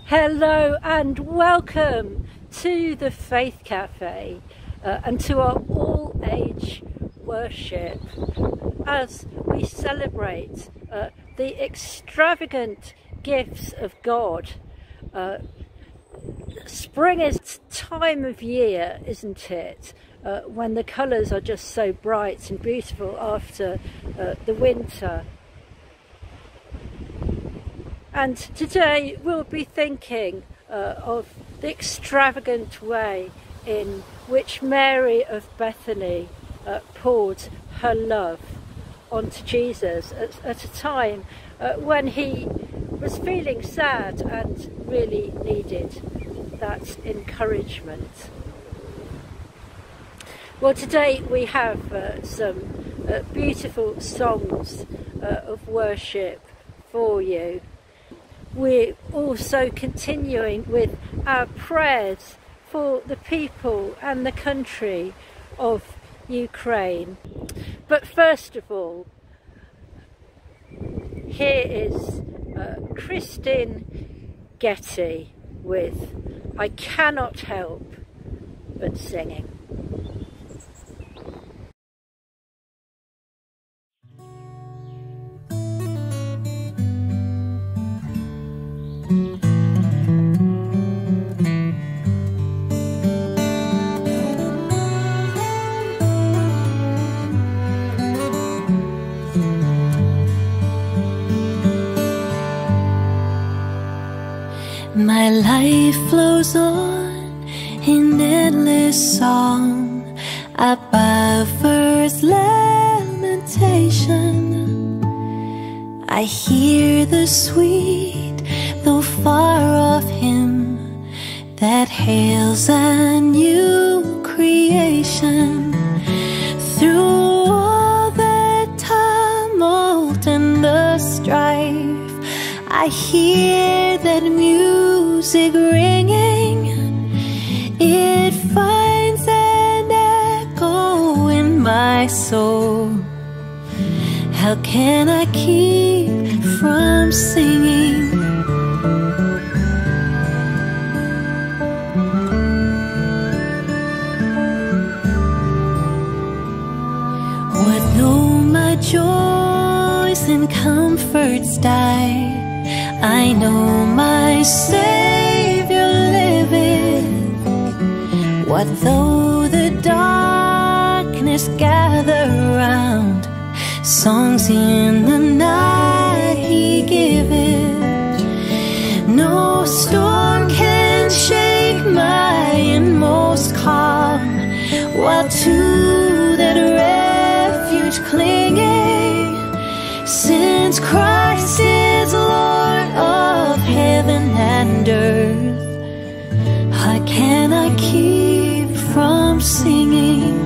Hello and welcome to the Faith Cafe and to our all-age worship as we celebrate the extravagant gifts of God. Spring is time of year, isn't it? When the colours are just so bright and beautiful after the winter. And today we'll be thinking of the extravagant way in which Mary of Bethany poured her love onto Jesus at a time when he was feeling sad and really needed that encouragement. Well, today we have some beautiful songs of worship for you. We're also continuing with our prayers for the people and the country of Ukraine. But first of all, here is Christine Getty with I Cannot Help But Singing. My life flows on in endless song above earth's lamentation. I hear the sweet, though far off hymn that hails a new creation. Through all the tumult and the strife, I hear that music ringing. It finds an echo in my soul. How can I keep from singing? What though my joys and comforts die? I know my Savior liveth. What though the darkness gather round? Songs in the night he giveth. No storm can shake my inmost calm, while to that refuge clinging, since Christ is Lord of heaven and earth, how can I keep from singing?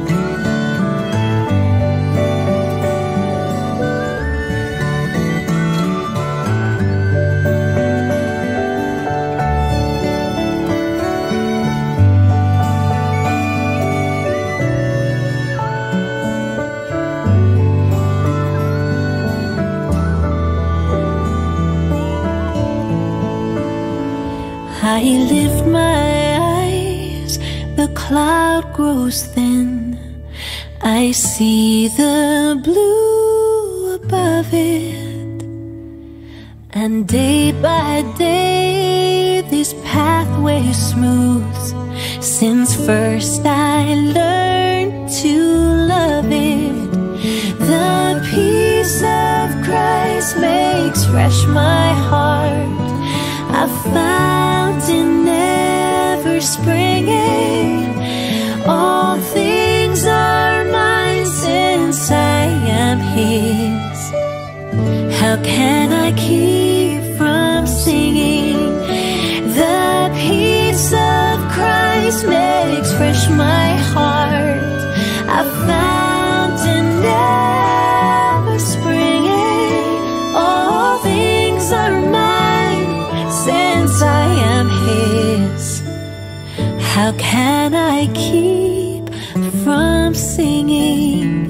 I lift my eyes, the cloud grows thin. I see the blue above it, and day by day this pathway smooths, since first I learned to love it. The peace of Christ makes fresh my heart, a fountain never springing. All things are mine since I am his. How can I keep from singing? The peace of Christ makes fresh my heart, a fountain never springing. All things are mine since I am his. How can I keep from singing?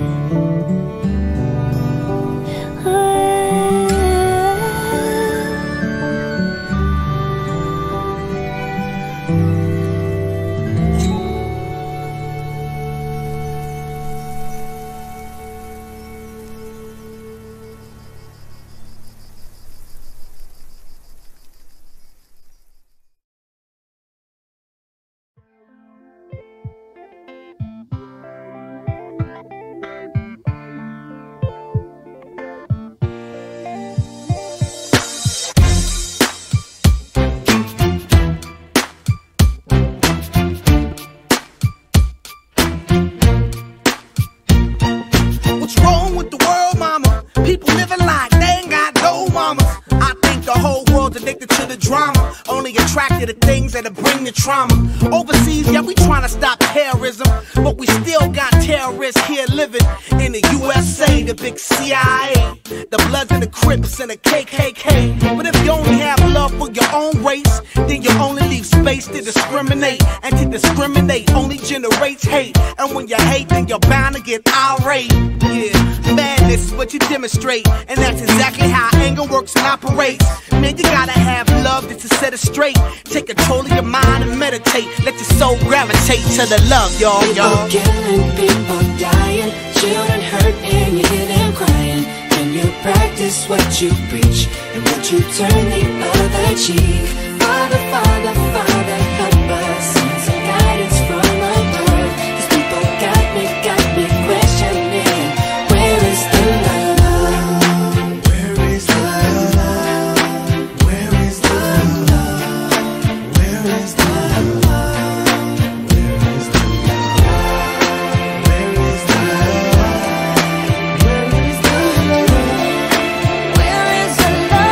addicted to the drama, only attracted to things that'll bring the trauma. Overseas, yeah, we trying to stop terrorism, but we still got terrorists here living in the USA, the big CIA, the Bloods and the Crips and the KKK. But if you only have love for your own race, then you only leave space to discriminate, and to discriminate only generates hate. And when you hate, then you're bound to get irate. Yeah, madness is what you demonstrate, and that's exactly how anger works and operates. Man, you gotta have love just to set it straight. Take control of your mind and meditate. Let your soul gravitate to the love, y'all. People killing, people dying, children hurt and you hear them crying. When you practice what you preach, and would you turn the other cheek? Father, Father, Father, help us, send some guidance from above. 'Cause people got me questioning, where is the love? Where is the love? Where is the love? Where is the love? Where is the love? Where is the love? Where is the love? Where is the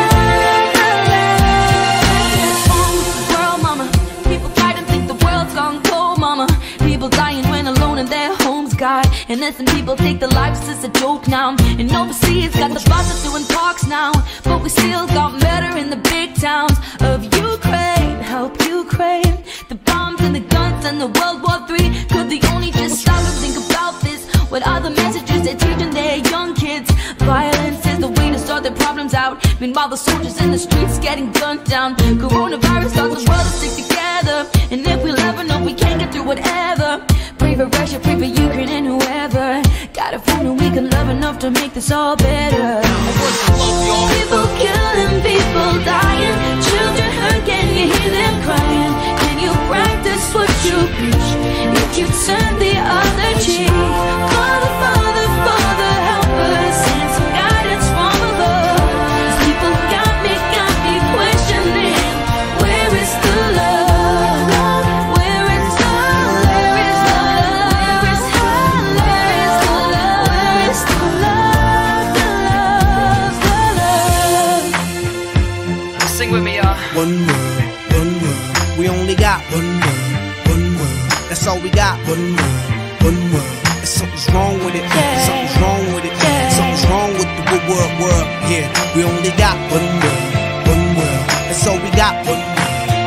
love? World, mama, people fight and think the world's gone cold, mama. People dying when alone in their homes, God. And innocent people take their lives as a joke now. And overseas got the bosses doing talks now, but we still got murder in the big towns of Ukraine. Help Ukraine. The bombs and the guns and the World War III. Could they only just stop and think about this? What are the messages they're teaching their young kids? Violence is the way to sort their problems out. Meanwhile the soldiers in the streets getting gunned down. Coronavirus taught the world to stick together, and if we'll ever know we can't get through whatever, pray for Russia, pray for Ukraine and whoever. Got a phone and we can love enough to make this all better. People killing, people dying, children hurt, can you hear them crying? Can you practice what you preach? If you turn the other cheek, Father, Father, Father, help us, send some guidance from above. 'Cause people got me questioning, where is the love? Where is the love? Where is the love? Where is the love? Where is the love? The love, the love. Sing with me, y'all. One world, we only got one world, that's all we got. One world, and something's wrong with it, something's wrong with it, something's wrong with the world, yeah. We only got one world, that's all we got. One world.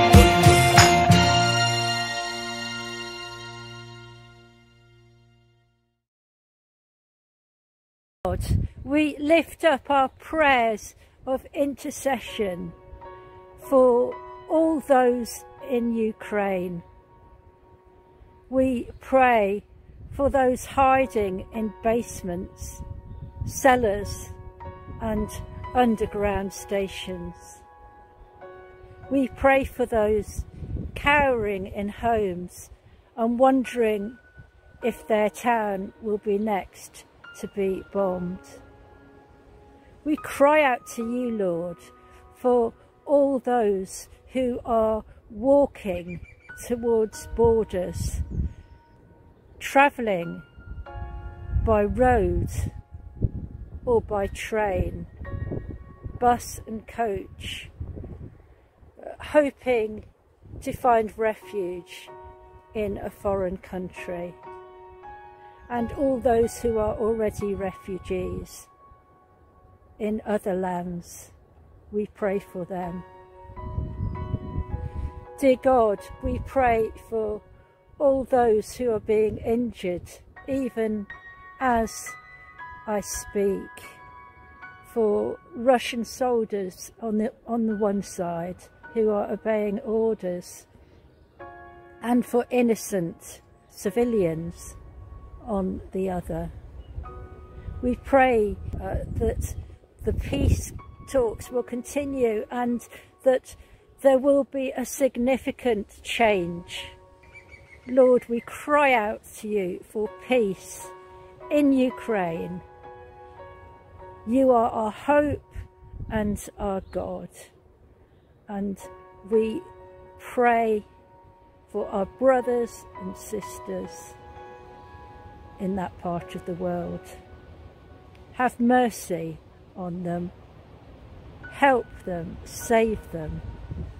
Lord, we lift up our prayers of intercession for all those in Ukraine. We pray for those hiding in basements, cellars and underground stations. We pray for those cowering in homes and wondering if their town will be next to be bombed. We cry out to you, Lord, for all those who are walking towards borders, travelling by road or by train, bus and coach, hoping to find refuge in a foreign country, and all those who are already refugees in other lands. We pray for them. Dear God, we pray for all those who are being injured, even as I speak, for Russian soldiers on the one side who are obeying orders, and for innocent civilians on the other. We pray that the peace talks will continue and that there will be a significant change. Lord, we cry out to you for peace in Ukraine. You are our hope and our God, and we pray for our brothers and sisters in that part of the world. Have mercy on them, help them, save them.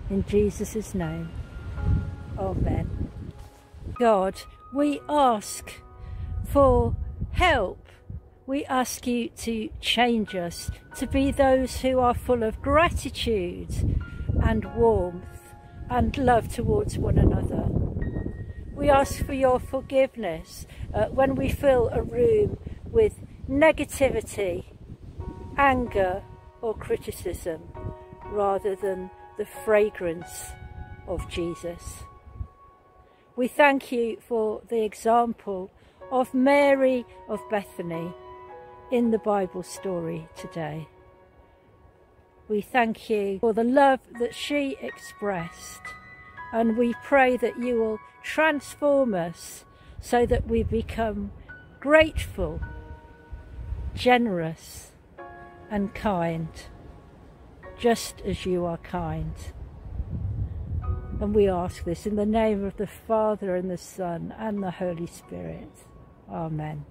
In Jesus' name, amen. God, we ask for help. We ask you to change us, to be those who are full of gratitude and warmth and love towards one another. We ask for your forgiveness when we fill a room with negativity, anger or criticism, rather than the fragrance of Jesus. We thank you for the example of Mary of Bethany in the Bible story today. We thank you for the love that she expressed, and we pray that you will transform us so that we become grateful, generous and kind, just as you are kind. And we ask this in the name of the Father and the Son and the Holy Spirit. Amen.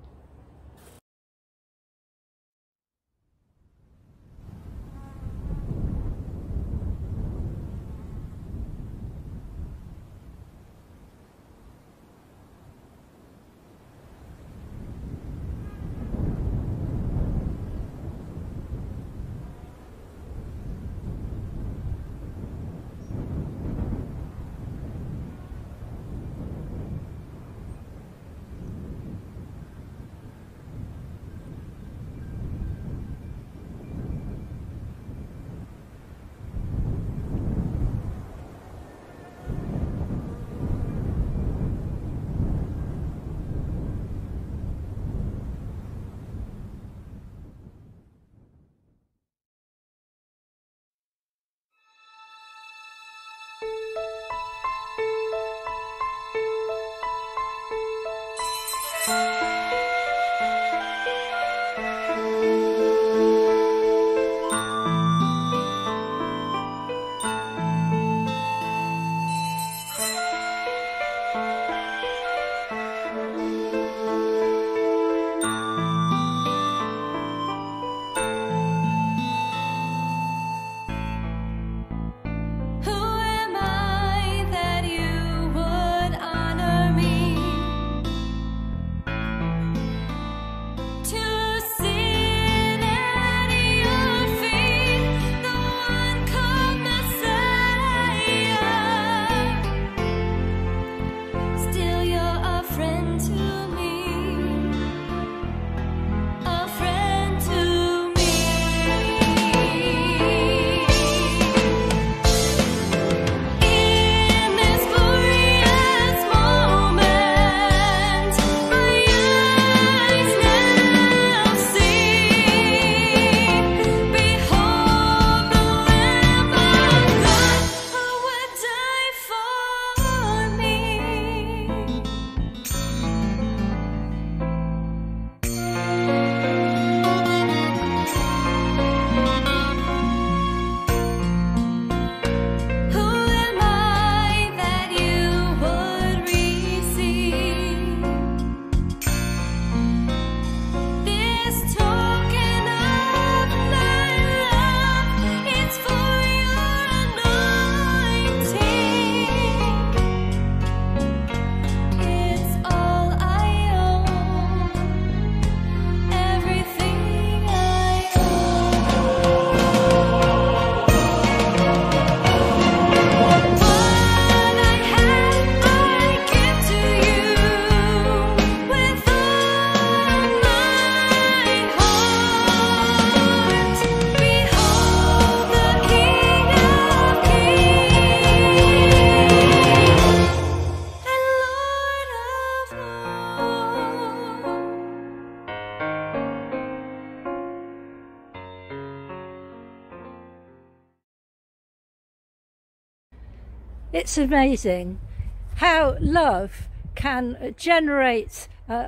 It's amazing how love can generate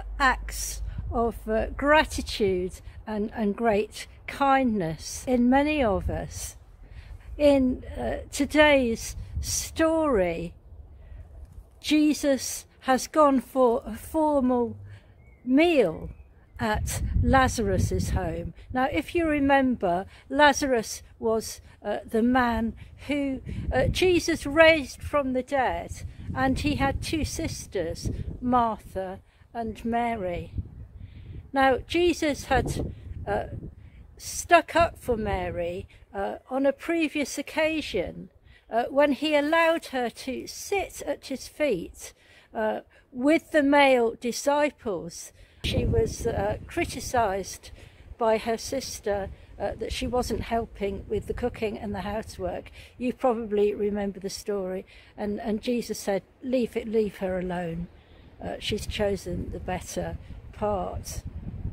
acts of gratitude and great kindness in many of us. In today's story, Jesus has gone for a formal meal at Lazarus's home. Now, if you remember, Lazarus was the man who Jesus raised from the dead, and he had two sisters, Martha and Mary. Now, Jesus had stuck up for Mary on a previous occasion when he allowed her to sit at his feet with the male disciples. She was criticised by her sister that she wasn't helping with the cooking and the housework. You probably remember the story. And Jesus said, leave her alone. She's chosen the better part.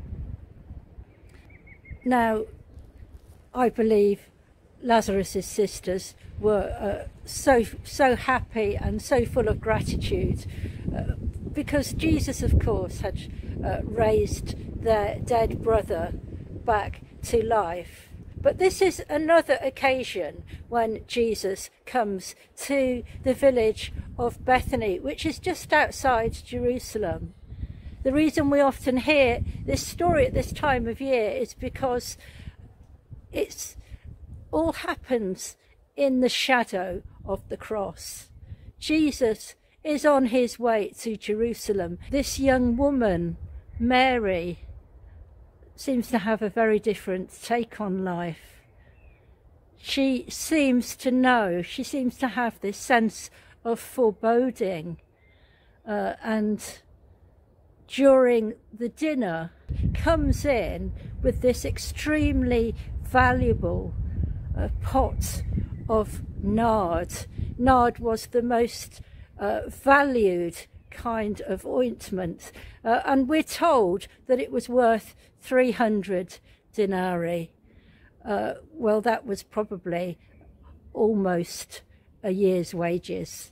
Now, I believe Lazarus's sisters were so happy and so full of gratitude because Jesus, of course, had raised their dead brother back to life. But this is another occasion when Jesus comes to the village of Bethany, which is just outside Jerusalem. The reason we often hear this story at this time of year is because it's all happens in the shadow of the cross. Jesus is on his way to Jerusalem. This young woman, Mary, seems to have a very different take on life. She seems to know, she seems to have this sense of foreboding, and during the dinner comes in with this extremely valuable pot of nard. Nard was the most valued kind of ointment, and we're told that it was worth 300 denarii. Well, that was probably almost a year's wages.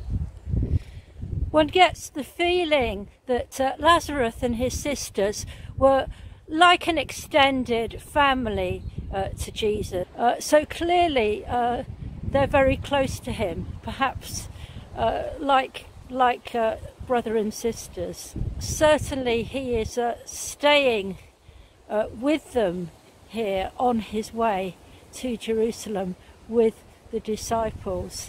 One gets the feeling that Lazarus and his sisters were like an extended family to Jesus. So clearly they're very close to him, perhaps like brother and sisters. Certainly he is staying with them here on his way to Jerusalem with the disciples.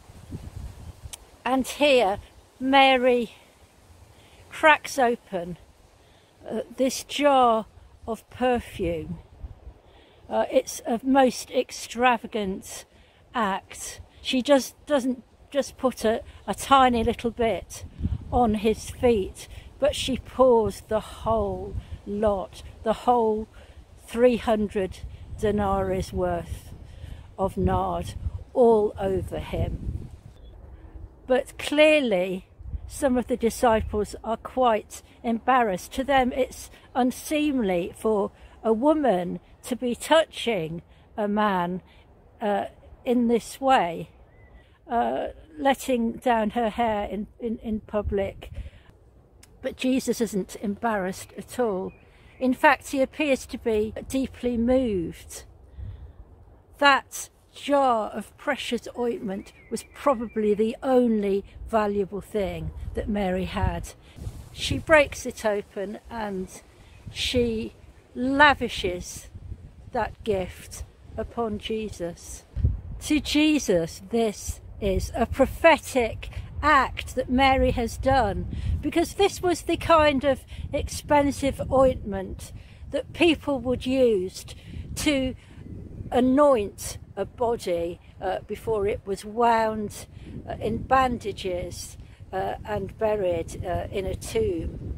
And here Mary cracks open this jar of perfume. It's a most extravagant act. She just doesn't just put a tiny little bit on his feet, but she pours the whole lot, the whole 300 denarii worth of nard all over him. But clearly some of the disciples are quite embarrassed. To them it's unseemly for a woman to be touching a man in this way, letting down her hair in public. But Jesus isn't embarrassed at all. In fact, he appears to be deeply moved. That jar of precious ointment was probably the only valuable thing that Mary had. She breaks it open and she lavishes that gift upon Jesus. To Jesus, this is a prophetic act that Mary has done, because this was the kind of expensive ointment that people would use to anoint a body before it was wound in bandages and buried in a tomb.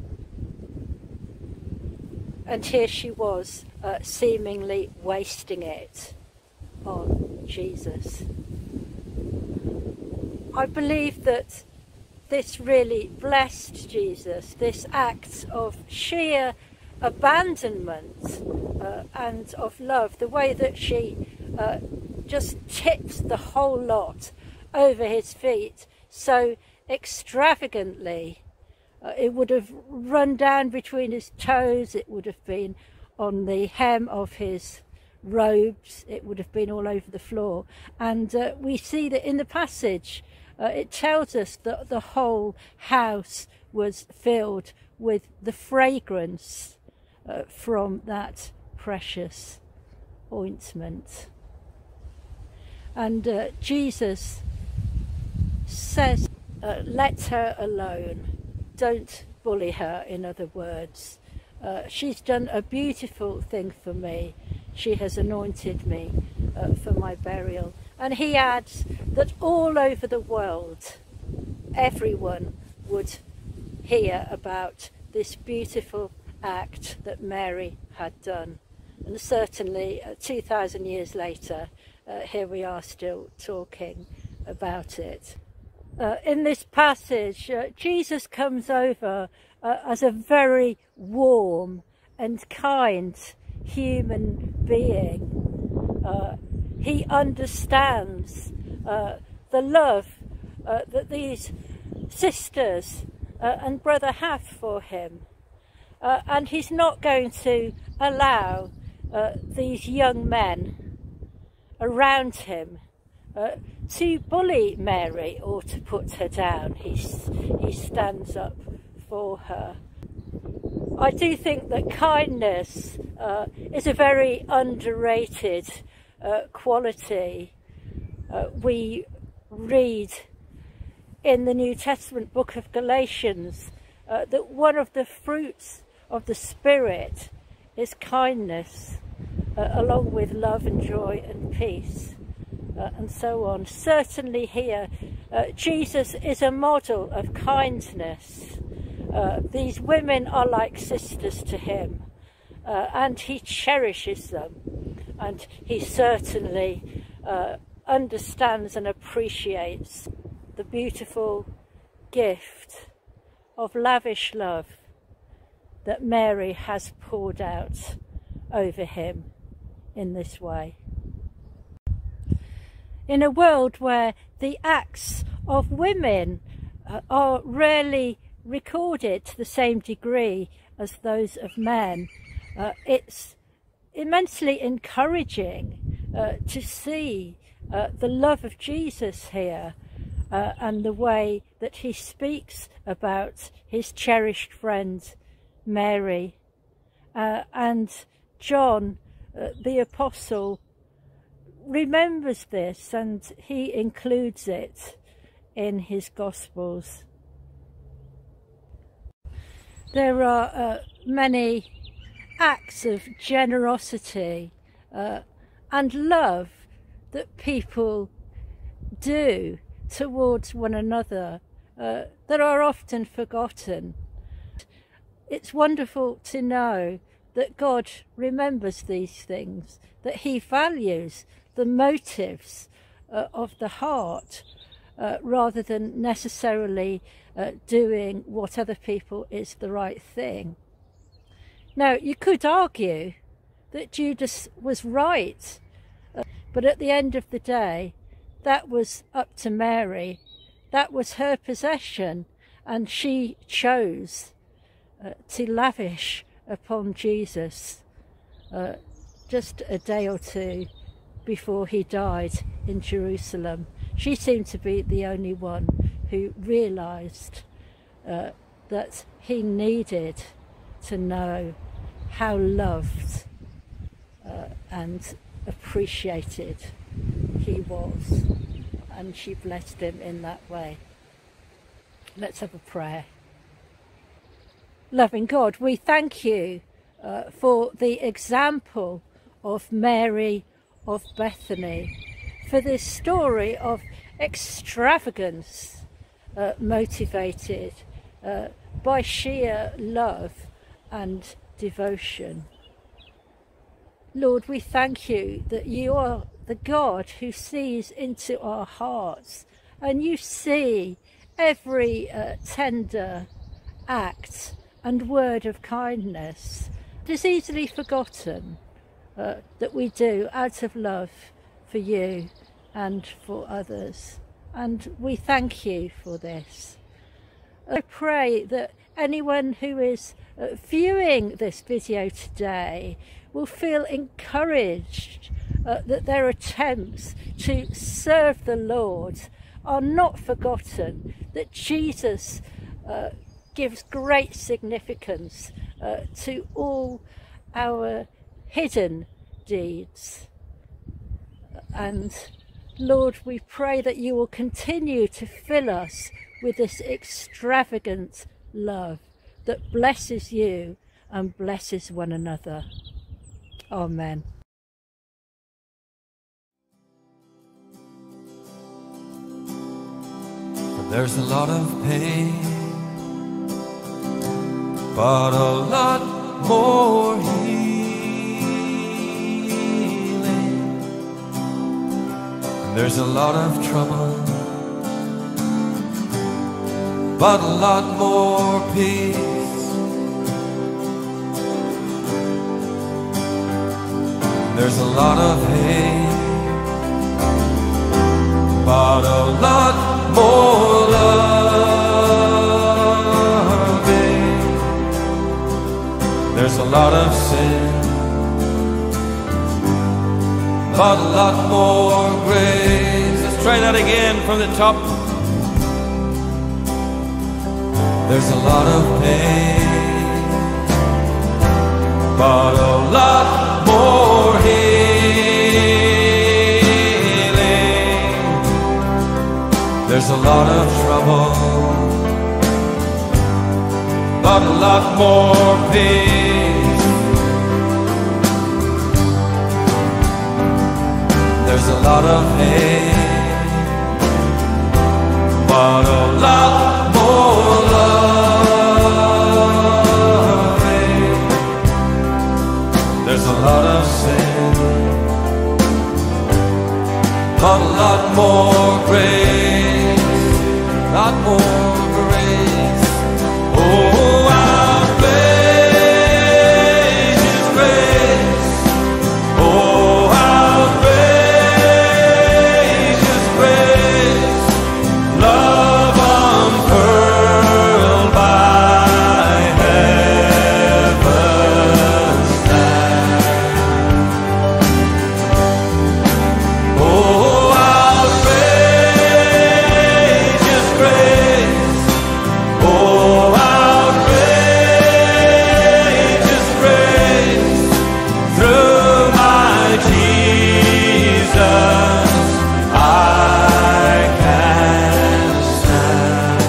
And here she was seemingly wasting it on Jesus. I believe that this really blessed Jesus, this act of sheer abandonment and of love, the way that she just tipped the whole lot over his feet so extravagantly. It would have run down between his toes, it would have been on the hem of his robes, it would have been all over the floor. And we see that in the passage it tells us that the whole house was filled with the fragrance from that precious ointment. And Jesus says, let her alone. Don't bully her, in other words. She's done a beautiful thing for me. She has anointed me for my burial. And he adds that all over the world, everyone would hear about this beautiful act that Mary had done. And certainly 2,000 years later, here we are still talking about it. In this passage, Jesus comes over as a very warm and kind human being. He understands the love that these sisters and brother have for him. And he's not going to allow these young men around him to bully Mary or to put her down. He stands up for her. I do think that kindness is a very underrated quality. We read in the New Testament book of Galatians that one of the fruits of the Spirit is kindness, along with love and joy and peace, and so on. Certainly here, Jesus is a model of kindness. These women are like sisters to him, and he cherishes them, and he certainly understands and appreciates the beautiful gift of lavish love that Mary has poured out over him in this way. In a world where the acts of women are rarely recorded to the same degree as those of men, it's immensely encouraging to see the love of Jesus here, and the way that he speaks about his cherished friend Mary. And John, the apostle, remembers this, and he includes it in his Gospels. There are many acts of generosity and love that people do towards one another that are often forgotten. It's wonderful to know that God remembers these things, that he values the motives of the heart rather than necessarily doing what other people is the right thing. Now, you could argue that Judas was right, but at the end of the day, that was up to Mary. That was her possession, and she chose to lavish upon Jesus just a day or two before he died in Jerusalem. She seemed to be the only one who realised that he needed to know how loved and appreciated he was, and she blessed him in that way. Let's have a prayer. Loving God, we thank you for the example of Mary of Bethany, for this story of extravagance motivated by sheer love and devotion. Lord, we thank you that you are the God who sees into our hearts, and you see every tender act and word of kindness. It is easily forgotten that we do out of love for you and for others, and we thank you for this. I pray that anyone who is viewing this video today will feel encouraged that their attempts to serve the Lord are not forgotten, that Jesus gives great significance to all our hidden deeds. And Lord, we pray that you will continue to fill us with this extravagant love that blesses you and blesses one another. Amen. There's a lot of pain, but a lot more healing. And there's a lot of trouble, but a lot more peace. And there's a lot of hate, but a lot more loving. There's a lot of sin, but a lot more grace. Let's try that again from the top. There's a lot of pain, but a lot more healing. There's a lot of trouble, but a lot more peace. There's a lot of hate, but a lot more loving. There's a lot of sin, but a lot more grace. Lot more grace. Oh, our gracious grace. Oh, our gracious grace. Love unfurled by heaven's hand. Oh, our gracious grace. Oh, our gracious grace. Through my Jesus, I can stand.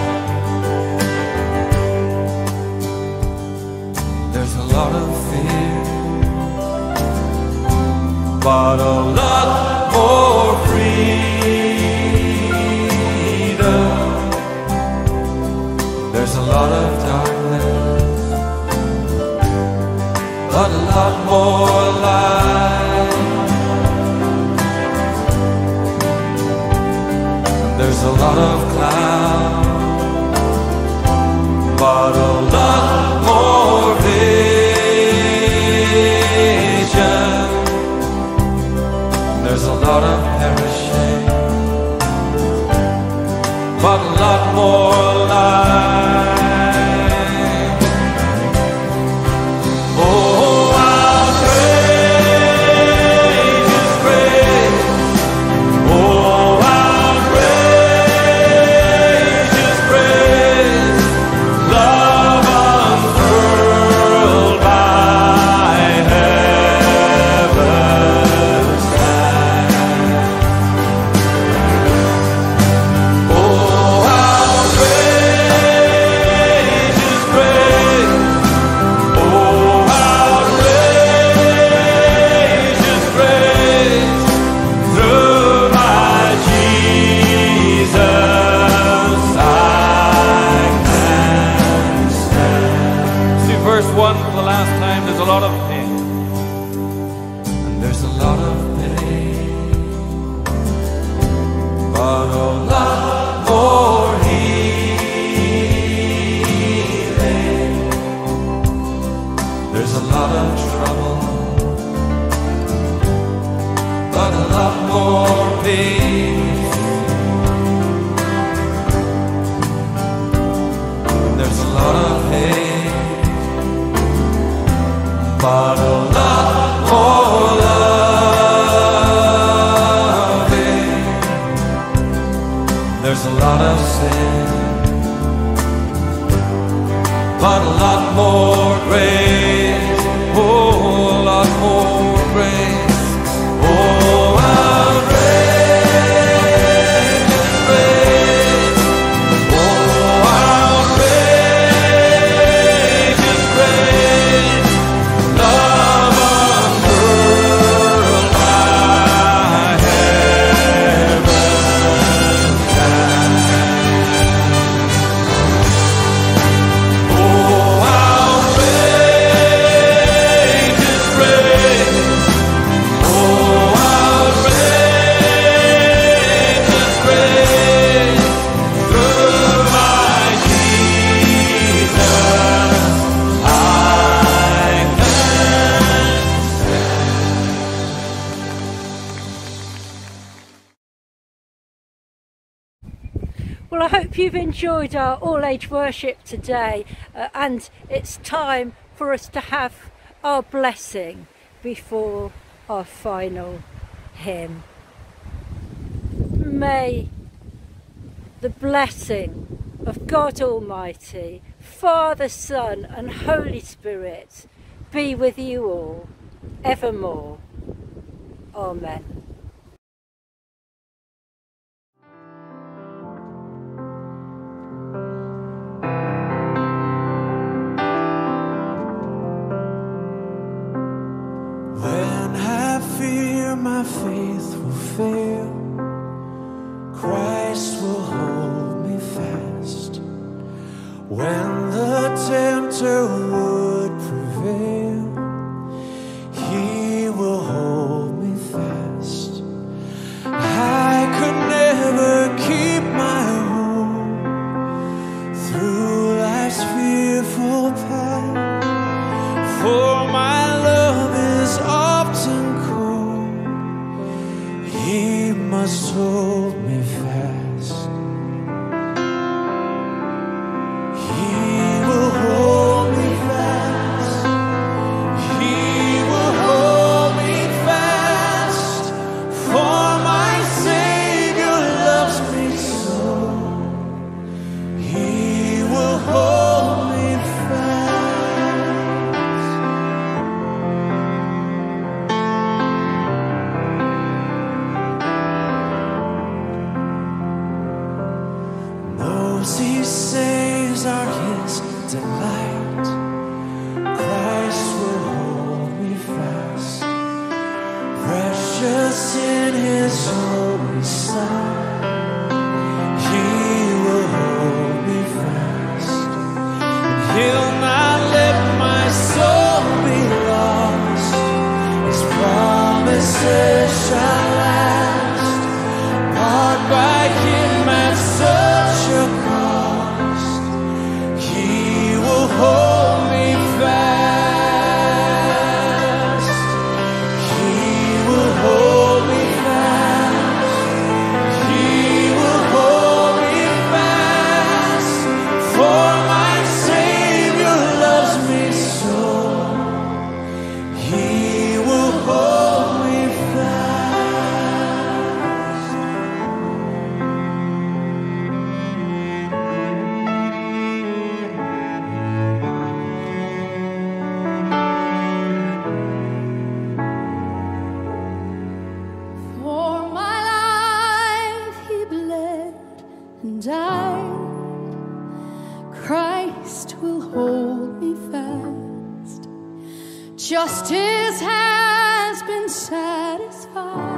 There's a lot of fear, but a lot more freedom. There's a lot of darkness, but a lot more light. There's a lot of cloud, but a lot more vision. There's a lot of perishing, but a lot more life. Oh, our gracious grace. Oh, our gracious grace. Love unfurled by heaven's hand. Oh, our gracious grace. Oh, our gracious grace. Through my Jesus, I can stand. See verse 1 for the last time. There's a lot of pain. And there's a lot of pain, but a lot more healing. There's a lot of trouble, but a lot more peace. There's a lot of hate, but a lot more loving. There's a lot of sin, but a lot more grace. Oh, a lot more grace. Oh, outrageous grace. Oh, outrageous grace. Love unfurled my heaven sky. Oh, outrageous grace. Oh, outrageous grace. Through my Jesus, I can Well, I hope you've enjoyed our all-age worship today, and it's time for us to have our blessing before our final hymn. May the blessing of God Almighty, Father, Son and Holy Spirit be with you all evermore. Amen. When I fear my faith will fail, Christ will hold me fast. When the tempter would prevail, He will hold me fast. I could never keep my home through life's fearful path, for my love is often cold. He must hold me fast. He will hold me fast. He will hold me fast. For my Savior loves me so. He will hold me fast. Those He saves are His delight. Christ will hold me fast. Precious in His holy sight, He will hold me fast. And He'll not let my soul be lost. His promises shall last. Bought by Him at such a cost. He will hold me fast. He will hold me fast. He will hold me fast. For my Savior loves me so. He will hold me fast. For my life He bled and died. Christ will hold me fast. Justice has been satisfied.